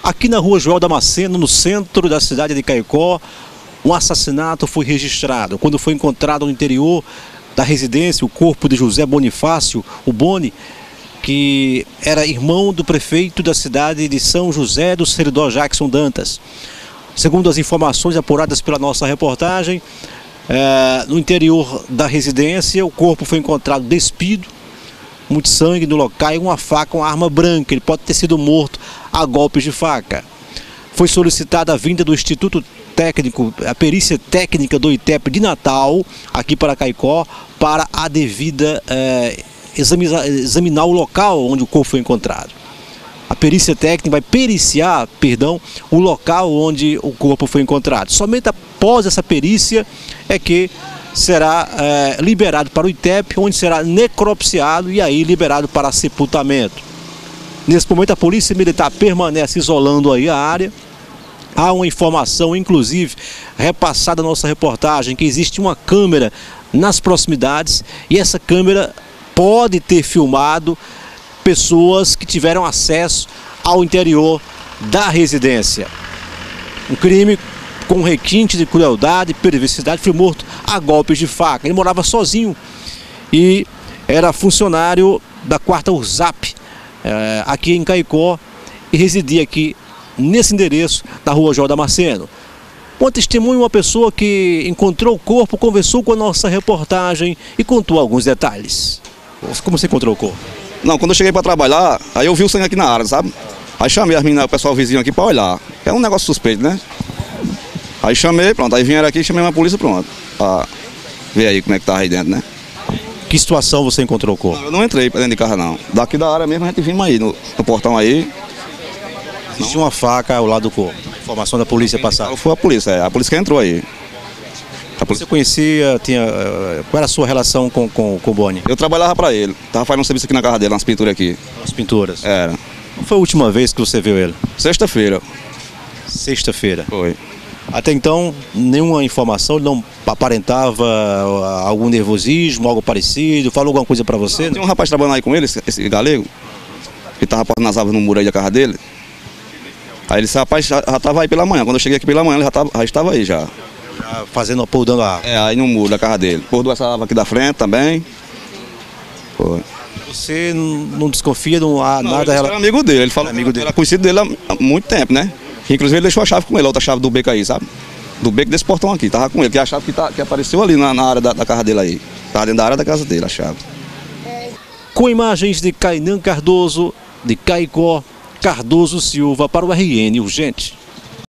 Aqui na rua Joel Damasceno, no centro da cidade de Caicó, um assassinato foi registrado. Quando foi encontrado no interior da residência o corpo de José Bonifácio, o Boni, que era irmão do prefeito da cidade de São José do Seridó, Jackson Dantas. Segundo as informações apuradas pela nossa reportagem, no interior da residência o corpo foi encontrado despido, muito sangue no local e uma faca, uma arma branca. Ele pode ter sido morto a golpes de faca. Foi solicitada a vinda do Instituto Técnico, a perícia técnica do ITEP de Natal, aqui para Caicó, para a devida examinar o local onde o corpo foi encontrado. A perícia técnica vai periciar, o local onde o corpo foi encontrado. Somente após essa perícia é que será liberado para o ITEP, onde será necropsiado e aí liberado para sepultamento. Nesse momento a Polícia Militar permanece isolando aí a área. Há uma informação, inclusive, repassada na nossa reportagem, que existe uma câmera nas proximidades e essa câmera pode ter filmado pessoas que tiveram acesso ao interior da residência. Um crime com requinte de crueldade e perversidade, foi morto a golpes de faca. Ele morava sozinho e era funcionário da 4ª URSAP, aqui em Caicó, e residia aqui nesse endereço da rua Joel Damasceno. Uma testemunha, uma pessoa que encontrou o corpo, conversou com a nossa reportagem e contou alguns detalhes. Como você encontrou o corpo? Não, quando eu cheguei para trabalhar, aí eu vi o sangue aqui na área, sabe? Aí chamei as meninas, o pessoal vizinho aqui para olhar. É um negócio suspeito, né? Aí chamei, pronto, aí vieram aqui e chamei uma polícia, pronto. Pra ver aí como é que tá aí dentro, né? Que situação você encontrou o corpo? Não, eu não entrei para dentro de casa, não. Daqui da área mesmo a gente vimos aí, no portão aí. Existe uma faca ao lado do corpo. Informação da polícia passada. Foi a polícia que entrou aí. Você conhecia, qual era a sua relação com o Boni? Eu trabalhava para ele, tava fazendo um serviço aqui na casa dele, nas pinturas aqui. Nas pinturas? Era. Qual foi a última vez que você viu ele? Sexta-feira. Sexta-feira? Foi. Até então, nenhuma informação, ele não aparentava algum nervosismo, algo parecido, falou alguma coisa para você? Tem um rapaz trabalhando aí com ele, esse galego, que estava passando nas árvores no muro aí da casa dele. Aí ele disse, rapaz, já estava aí pela manhã. Quando eu cheguei aqui pela manhã, ele já estava aí já. Já fazendo, podando a árvore? Aí no muro da casa dele. Podou essa árvore aqui da frente também. Foi. Você não desconfia, não há nada... Ele era amigo dele, ele falou que era conhecido dele há muito tempo, né? Inclusive ele deixou a chave com ele, a outra chave do beco aí, sabe? Do beco desse portão aqui, tava com ele, que é a chave que apareceu ali na área da casa dele aí. Tava dentro da área da casa dele, a chave. Com imagens de Kainan Cardoso, de Caicó, Cardoso Silva para o RN Urgente.